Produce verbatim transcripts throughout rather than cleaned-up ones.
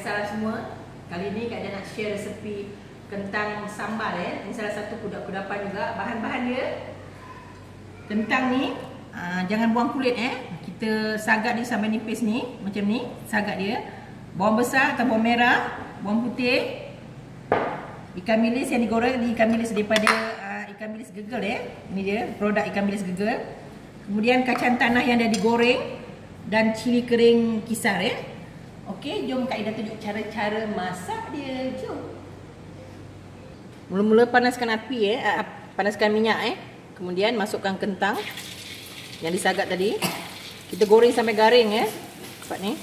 Salam semua. Kali ni Kak Ida nak share resepi kentang sambal eh. Ini salah satu kudapan juga. Bahan-bahan dia. Kentang ni aa, jangan buang kulit eh. Kita sagak dia sampai nipis ni, macam ni, sagak dia. Bawang besar atau bawang merah, bawang putih. Ikan bilis yang digoreng, ikan bilis daripada aa, ikan bilis gegel eh. Ini dia produk ikan bilis gegel. Kemudian kacang tanah yang dah digoreng dan cili kering kisar eh. Okey, jom Kak Ida tunjuk cara-cara masak dia. Jom. Mula-mula panaskan api eh, panaskan minyak eh. Kemudian masukkan kentang yang disagak tadi. Kita goreng sampai garing eh. Nampak ni.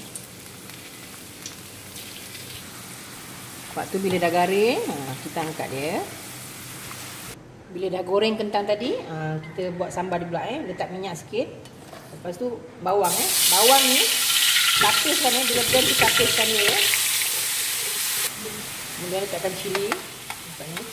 Lepas tu bila dah garing, kita angkat dia. Bila dah goreng kentang tadi, kita buat sambal dia pula eh. Letak minyak sikit. Lepas tu bawang eh. Bawang ni tapiskan eh, bila blend tu tapiskan dia ya. Kemudian letakkan cili. Nampak ni.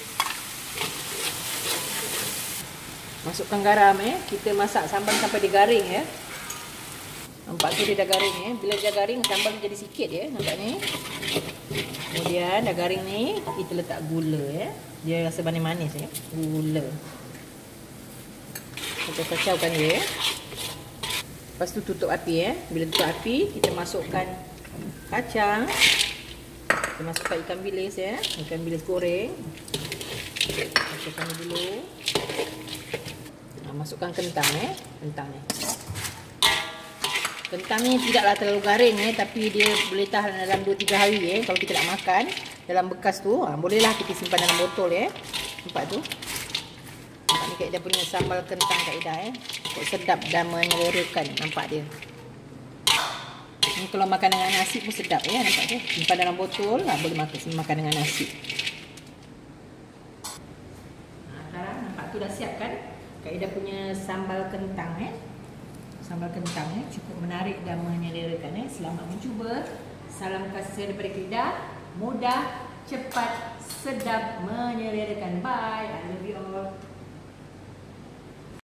Masukkan garam eh. Kita masak sambal sampai dia garing ya. Nampak tu dia dah garing eh. Bila dia garing sambal jadi sikit ya. Nampak ni. Kemudian dah garing ni, kita letak gula ya. Dia rasa manis-manis ya. Gula. Kita kacaukan dia. Lepas tu tutup api eh. Bila tutup api, kita masukkan kacang. Kita masukkan ikan bilis ya. Ikan bilis goreng. Masukkan dulu. Nah, masukkan kentang eh. Kentang ni. Kentang ni tidaklah terlalu garing eh, tapi dia boleh tahan dalam dua tiga hari eh. Kalau kita nak makan dalam bekas tu, ha, bolehlah kita simpan dalam botol eh. Nampak tu? Nampak ni Kak Ida punya sambal kentang Kak Ida eh. Sedap dan menyelerakan. Nampak dia. Ni kalau makan dengan nasi pun sedap ya. Nampak tu? Simpan dalam botol, ha, boleh makan, makan dengan nasi. Ha, sekarang nampak tu dah siap kan? Kak Ida punya sambal kentang eh. Sambal kentang eh. Cukup menarik dan menyelerakan eh. Selamat mencuba. Salam kasih daripada Kak Ida. Mudah, cepat, sedap, menyelerakan. Bye. I love you all.